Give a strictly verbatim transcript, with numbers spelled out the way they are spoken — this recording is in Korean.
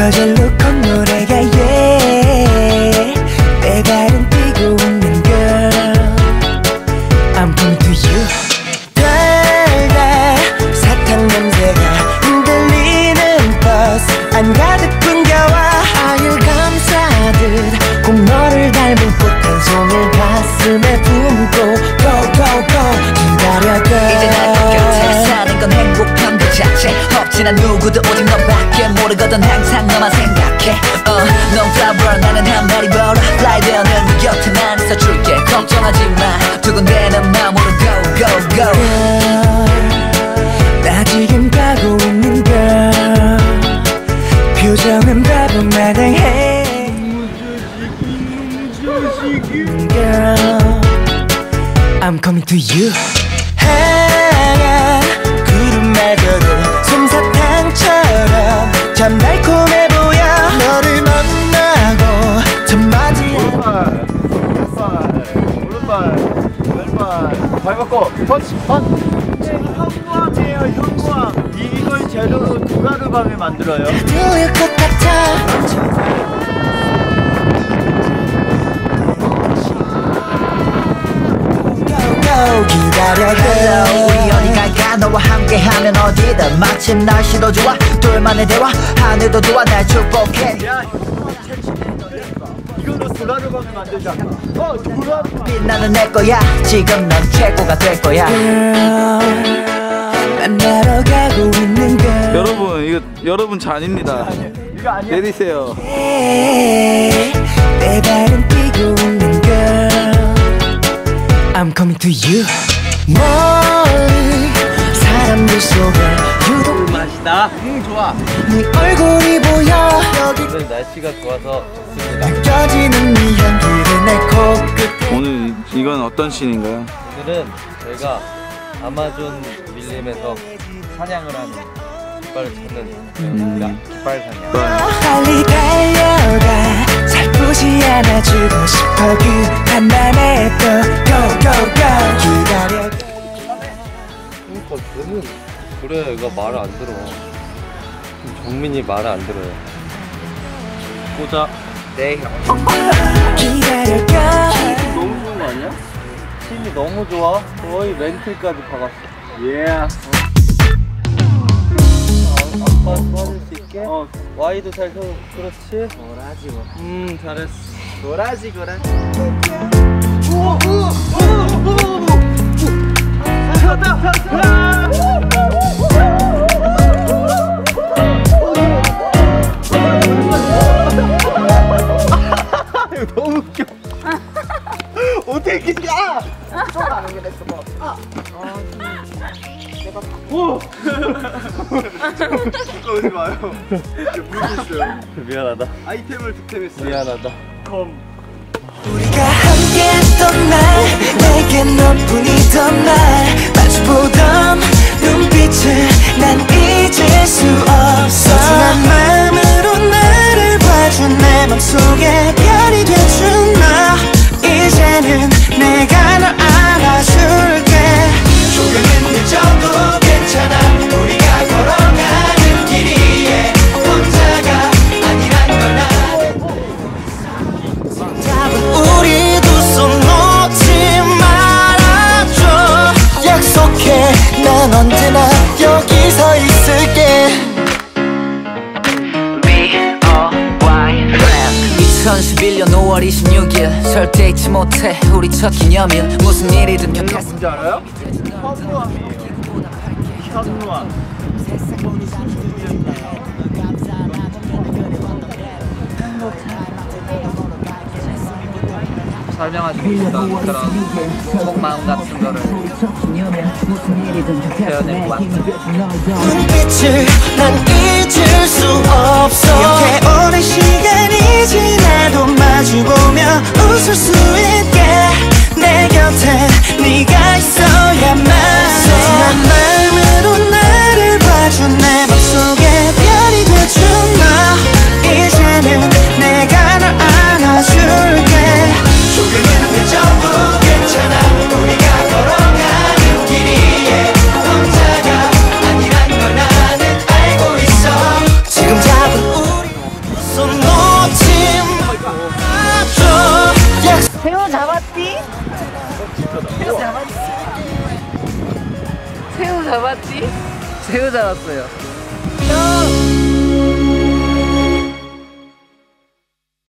저절로 콧노래가 yeah 내 발은 뛰고 있는 girl I'm coming to you 달달 사탕 냄새가 흔들리는 버스 안 가득 풍겨와 아유 감싸듯 꼭 너를 닮은 꽃 한 송을 가슴에 품고 Go go go 기다려도 이제 날 곁에 사는 건 행복한 그 자체 없진 않 누구도 오직 너밖에 모르거든 항상 너만 생각해 uh, 넌 flower 나는 한 마리 벌어 Fly 되어 늘 네 곁에만 있어줄게 걱정하지 마 두근대는 마음으로 go go go girl, 나 지금 가고 있는 girl 표정은 바보 마당해 girl I'm coming to you 하얀 구름마저도 솜사탕처럼 참 달콤해 보여 너를 만나고 참 맞이 오른발 오른발 왼발 발 바꿔 펀치 펀치 현무암이에요 현무암 이걸 재료로 두가르밤을 만들어요 두일 것 같아 기다려도 우리 어디 갈까 너와 함께하면 어디든 마침 날씨도 좋아 둘만의 대화 하늘도 도와 날 축복해 야 이걸로 두가르밤을 만들자 어 두가르밤 빛나는 내 거야 지금 넌 최고가 될 거야 만나러 가고 있는 걸 여러분 이거 여러분 잔입니다. 이거 아니야 내리세요. 내 발은 뛰고 있는 걸 I'm coming to you 멀리 사람들 속에 유독 맛이다. 음 좋아. 네 얼굴이 보여 여기 오늘 날씨가 좋아서 좋습니다. 느껴지는 네 향기를 내 코끝에 오늘 이건 어떤 씬인가요? 오늘은 저희가 아마존 밀림에서 사냥을 하는 깃발을 찾는 음. 깃발 사냥. 빨리 달려가 살포시 안아주고 싶어 그 간만에 또 go go go 기다려 그러니까 너무 그래 얘가 말을 안 들어. 정민이 말을 안 들어요. 꽂아. 네 형. 기다려가 너무 좋은 거 아니야? 힘이 너무 좋아. 거의 렌틀까지 박았어. 예. Yeah. 아빠 도와줄 수 있게? 어. 와이도 잘 서. 그렇지. 노라지고. 음 잘했어. 노라지고라. 너무 웃겨 어떻게 기가 쫄아는 게 됐어 뭐 아. 내가 오 오지 마요 물고 있어요 미안하다. 아이템을 득템했어요 미안하다. 컴 우리가 함께했던 날 내게 너뿐이던 날 마주보던 눈빛을 난 잊을 수 없어 소중한 마음으로 나를 봐준 내 맘속에 별이 돼준 너 이제는 내가 널 안아줄게 조금은 늦어도 괜찮아 우리가 걸어가는 길 위에 혼자가 아니란 걸 난 우리 두 손 놓지 말아줘 약속해 난 언제나 여기 서 있을게 이천십일 년 오월 이십육일 절대 잊지 못해 우리 첫 기념일 무슨 일이든 곁에 뭔지 알아요? 현무암이에요 현무암 설명하시겠다 그런 속마음 같은 거를 표현해보고 눈빛을 난 잊을 수 없어 이렇게 오랜 시간이 지나도 마주보며 웃을 수 있게 내 곁에 네가 있어야만 소중한 마음으로 나를 봐준 내 맘속에 별이 돼준 너 이제는 내가 널 안아줄게 조금은 늦어도 괜찮아 우리가 걸어가는 길 위에 혼자가 아니란 걸 나는 알고 있어 지금 잡은 우리 잡았지? 새우 잡았어요.